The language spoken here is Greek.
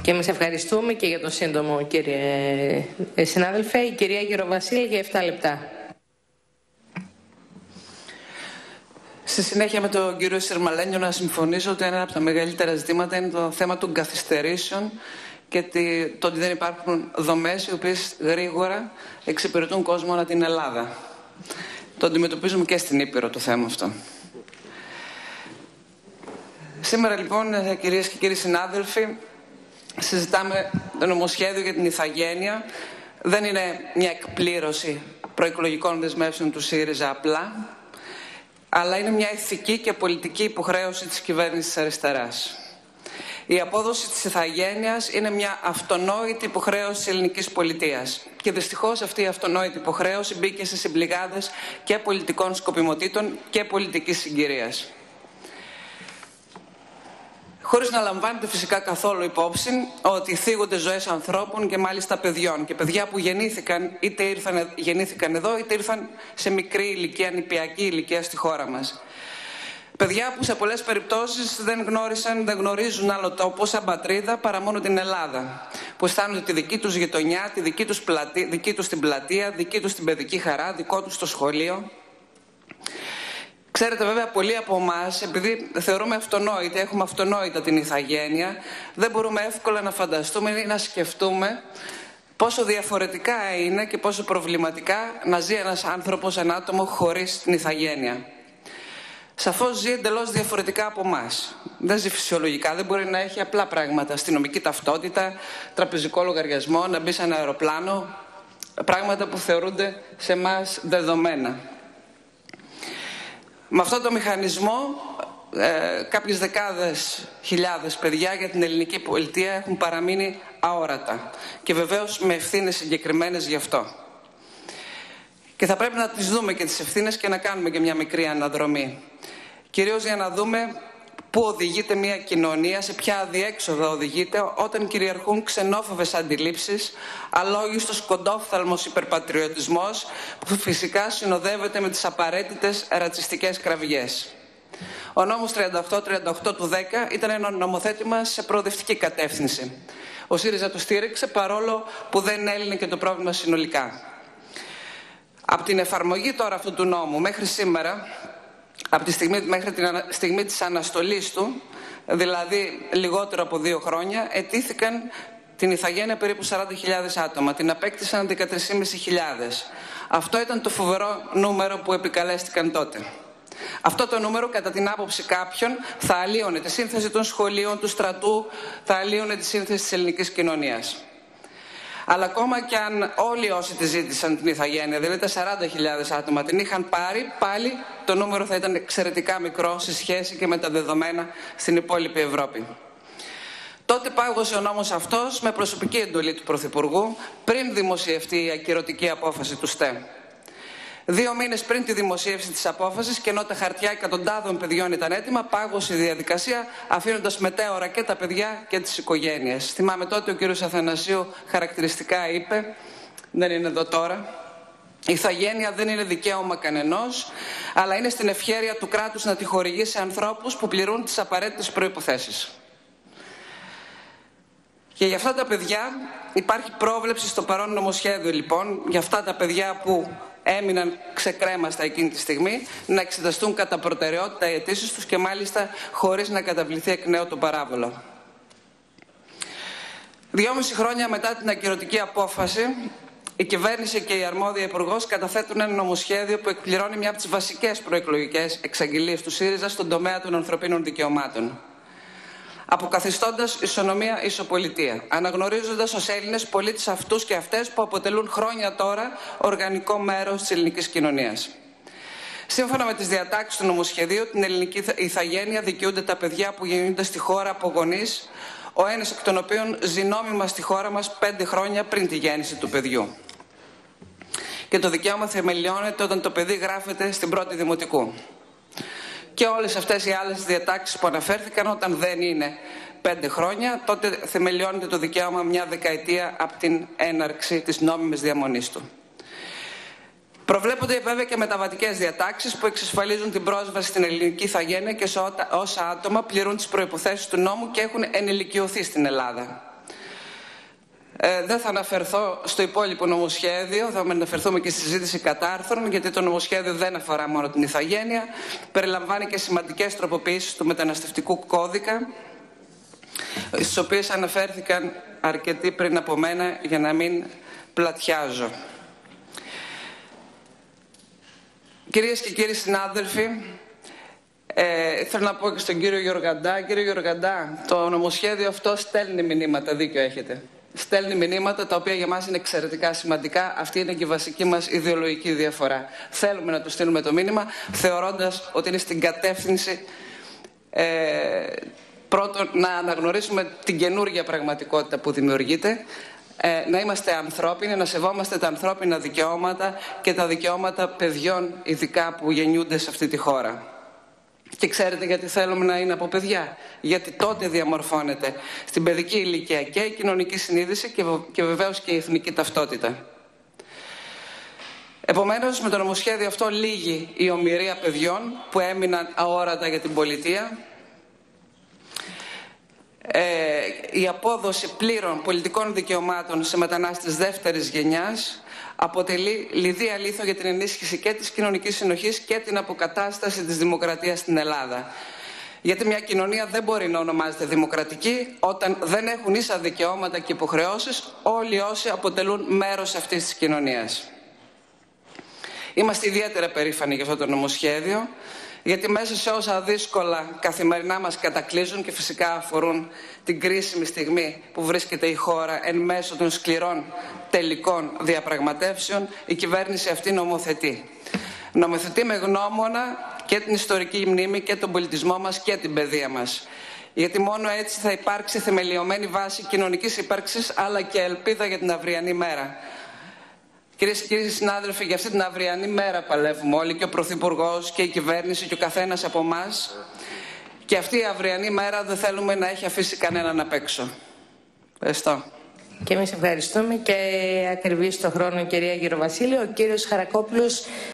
Και εμείς ευχαριστούμε και για τον σύντομο, κύριε συνάδελφε. Η κυρία Γεροβασίλη για 7 λεπτά. Στη συνέχεια με τον κύριο Σερμαλένιο να συμφωνήσω ότι ένα από τα μεγαλύτερα ζητήματα είναι το θέμα των καθυστερήσεων και το ότι δεν υπάρχουν δομές οι οποίες γρήγορα εξυπηρετούν κόσμο ανά την Ελλάδα. Το αντιμετωπίζουμε και στην Ήπειρο το θέμα αυτό. Σήμερα λοιπόν, κυρίες και κύριοι συνάδελφοι, συζητάμε το νομοσχέδιο για την ηθαγένεια. Δεν είναι μια εκπλήρωση προεκλογικών δεσμεύσεων του ΣΥΡΙΖΑ απλά, αλλά είναι μια ηθική και πολιτική υποχρέωση της κυβέρνησης της αριστεράς. Η απόδοση της ηθαγένειας είναι μια αυτονόητη υποχρέωση της ελληνικής πολιτείας. Και δυστυχώς αυτή η αυτονόητη υποχρέωση μπήκε σε συμπληγάδες και πολιτικών σκοπιμοτήτων και πολιτικής συγκυρίας. Χωρίς να λαμβάνεται φυσικά καθόλου υπόψη ότι θίγονται ζωές ανθρώπων και μάλιστα παιδιών. Και παιδιά που γεννήθηκαν, είτε γεννήθηκαν εδώ, είτε ήρθαν σε μικρή ηλικία, νηπιακή ηλικία στη χώρα μας. Παιδιά που σε πολλές περιπτώσεις δεν γνωρίζουν άλλο τόπο σαν πατρίδα παρά μόνο την Ελλάδα. Που αισθάνονται τη δική τους γειτονιά, τη δική τους την πλατεία, δική τους την παιδική χαρά, δικό τους το σχολείο. Ξέρετε βέβαια πολλοί από εμάς, επειδή θεωρούμε αυτονόητα, έχουμε αυτονόητα την ηθαγένεια, δεν μπορούμε εύκολα να φανταστούμε ή να σκεφτούμε πόσο διαφορετικά είναι και πόσο προβληματικά να ζει ένας άνθρωπος, ένα άτομο χωρίς την ηθαγένεια. Σαφώς ζει εντελώς διαφορετικά από εμάς. Δεν ζει φυσιολογικά, δεν μπορεί να έχει απλά πράγματα. Αστυνομική ταυτότητα, τραπεζικό λογαριασμό, να μπει σε ένα αεροπλάνο. Πράγματα που θεωρούνται σε εμάς δεδομένα. Με αυτό το μηχανισμό, κάποιες δεκάδες χιλιάδες παιδιά για την ελληνική πολιτεία έχουν παραμείνει αόρατα. Και βεβαίως με ευθύνες συγκεκριμένες γι' αυτό. Και θα πρέπει να τις δούμε και τις ευθύνες και να κάνουμε και μια μικρή αναδρομή. Κυρίως για να δούμε πού οδηγείται μια κοινωνία, σε ποια αδιέξοδο οδηγείται όταν κυριαρχούν ξενόφοβες αντιλήψεις, αλόγιστος κοντόφθαλμος υπερπατριωτισμός που φυσικά συνοδεύεται με τις απαραίτητες ρατσιστικές κραυγές. Ο νόμος 38-38 του 10 ήταν ένα νομοθέτημα σε προοδευτική κατεύθυνση. Ο ΣΥΡΙΖΑ το στήριξε παρόλο που δεν έλυνε και το πρόβλημα συνολικά. Από την εφαρμογή τώρα αυτού του νόμου μέχρι σήμερα, μέχρι την στιγμή της αναστολής του, δηλαδή λιγότερο από 2 χρόνια, ετήθηκαν την ηθαγένεια περίπου 40.000 άτομα. Την απέκτησαν 13.500. Αυτό ήταν το φοβερό νούμερο που επικαλέστηκαν τότε. Αυτό το νούμερο, κατά την άποψη κάποιων, θα αλλίωνε τη σύνθεση των σχολείων, του στρατού, θα αλλίωνε τη σύνθεση της ελληνικής κοινωνίας. Αλλά ακόμα και αν όλοι όσοι τη ζήτησαν την ηθαγένεια, δηλαδή τα 40.000 άτομα, την είχαν πάρει, πάλι το νούμερο θα ήταν εξαιρετικά μικρό σε σχέση και με τα δεδομένα στην υπόλοιπη Ευρώπη. Τότε πάγωσε ο νόμος αυτός με προσωπική εντολή του Πρωθυπουργού, πριν δημοσιευτεί η ακυρωτική απόφαση του ΣΤΕ. 2 μήνες πριν τη δημοσίευση της απόφασης, και ενώ τα χαρτιά εκατοντάδων παιδιών ήταν έτοιμα, πάγωσε η διαδικασία, αφήνοντας μετέωρα και τα παιδιά και τις οικογένειες. Θυμάμαι τότε ο κύριος Αθανασίου χαρακτηριστικά είπε, δεν είναι εδώ τώρα, η ηθαγένεια δεν είναι δικαίωμα κανενός, αλλά είναι στην ευχέρεια του κράτους να τη χορηγεί σε ανθρώπους που πληρούν τις απαραίτητες προϋποθέσεις. Και για αυτά τα παιδιά υπάρχει πρόβλεψη στο παρόν νομοσχέδιο, λοιπόν, για αυτά τα παιδιά που έμειναν ξεκρέμαστα εκείνη τη στιγμή, να εξεταστούν κατά προτεραιότητα οι αιτήσεις τους και μάλιστα χωρίς να καταβληθεί εκ νέου το παράβολο. 2,5 χρόνια μετά την ακυρωτική απόφαση, η κυβέρνηση και η αρμόδια υπουργός καταθέτουν ένα νομοσχέδιο που εκπληρώνει μια από τις βασικές προεκλογικές εξαγγελίες του ΣΥΡΙΖΑ στον τομέα των ανθρωπίνων δικαιωμάτων. Αποκαθιστώντας ισονομία ισοπολιτεία, αναγνωρίζοντας ως Έλληνες πολίτες αυτούς και αυτές που αποτελούν χρόνια τώρα οργανικό μέρος της ελληνικής κοινωνίας. Σύμφωνα με τις διατάξεις του νομοσχεδίου, την ελληνική ηθαγένεια δικαιούνται τα παιδιά που γεννιούνται στη χώρα από γονείς, ο ένας εκ των οποίων ζει νόμιμα στη χώρα μας 5 χρόνια πριν τη γέννηση του παιδιού. Και το δικαίωμα θεμελιώνεται όταν το παιδί γράφεται στην πρώτη δημοτικού. Και όλες αυτές οι άλλες διατάξεις που αναφέρθηκαν, όταν δεν είναι 5 χρόνια, τότε θεμελιώνεται το δικαίωμα μια δεκαετία από την έναρξη της νόμιμης διαμονής του. Προβλέπονται βέβαια και μεταβατικές διατάξεις που εξασφαλίζουν την πρόσβαση στην ελληνική ηθαγένεια και σε όσα άτομα πληρούν τις προϋποθέσεις του νόμου και έχουν ενηλικιωθεί στην Ελλάδα. Δεν θα αναφερθώ στο υπόλοιπο νομοσχέδιο, θα αναφερθούμε και στη συζήτηση κατάρθρων, γιατί το νομοσχέδιο δεν αφορά μόνο την ηθαγένεια, περιλαμβάνει και σημαντικές τροποποιήσεις του μεταναστευτικού κώδικα, στις οποίες αναφέρθηκαν αρκετοί πριν από μένα, για να μην πλατιάζω. Κυρίες και κύριοι συνάδελφοι, θέλω να πω και στον κύριο Γιοργαντά. Κύριε Γιοργαντά, το νομοσχέδιο αυτό στέλνει μηνύματα, δίκιο έχετε. Στέλνει μηνύματα τα οποία για μας είναι εξαιρετικά σημαντικά. Αυτή είναι και η βασική μας ιδεολογική διαφορά. Θέλουμε να του στείλουμε το μήνυμα, θεωρώντας ότι είναι στην κατεύθυνση πρώτον να αναγνωρίσουμε την καινούργια πραγματικότητα που δημιουργείται, να είμαστε ανθρώπινοι, να σεβόμαστε τα ανθρώπινα δικαιώματα και τα δικαιώματα παιδιών, ειδικά που γεννιούνται σε αυτή τη χώρα. Και ξέρετε γιατί θέλουμε να είναι από παιδιά? Γιατί τότε διαμορφώνεται στην παιδική ηλικία και η κοινωνική συνείδηση και βεβαίως και η εθνική ταυτότητα. Επομένως, με το νομοσχέδιο αυτό λύγει η ομηρία παιδιών που έμειναν αόρατα για την πολιτεία. Η απόδοση πλήρων πολιτικών δικαιωμάτων σε μετανάστες δεύτερης γενιάς αποτελεί λιδία λίθο για την ενίσχυση και της κοινωνικής συνοχής και την αποκατάσταση της δημοκρατίας στην Ελλάδα. Γιατί μια κοινωνία δεν μπορεί να ονομάζεται δημοκρατική όταν δεν έχουν ίσα δικαιώματα και υποχρεώσεις όλοι όσοι αποτελούν μέρος αυτής της κοινωνίας. Είμαστε ιδιαίτερα περήφανοι για αυτό το νομοσχέδιο, γιατί μέσα σε όσα δύσκολα καθημερινά μας κατακλείζουν και φυσικά αφορούν την κρίσιμη στιγμή που βρίσκεται η χώρα εν μέσω των σκληρών τελικών διαπραγματεύσεων, η κυβέρνηση αυτή νομοθετεί. Νομοθετεί με γνώμονα και την ιστορική μνήμη και τον πολιτισμό μας και την παιδεία μας. Γιατί μόνο έτσι θα υπάρξει θεμελιωμένη βάση κοινωνικής ύπαρξης, αλλά και ελπίδα για την αυριανή μέρα. Κυρίες και κύριοι συνάδελφοι, για αυτή την αυριανή μέρα παλεύουμε όλοι, και ο Πρωθυπουργός και η κυβέρνηση και ο καθένας από εμάς. Και αυτή η αυριανή μέρα δεν θέλουμε να έχει αφήσει κανέναν απ' έξω. Ευχαριστώ. Και εμείς ευχαριστούμε και ακριβή στο χρόνο, κυρία Γεροβασίλη. Ο κύριος Χαρακόπουλος.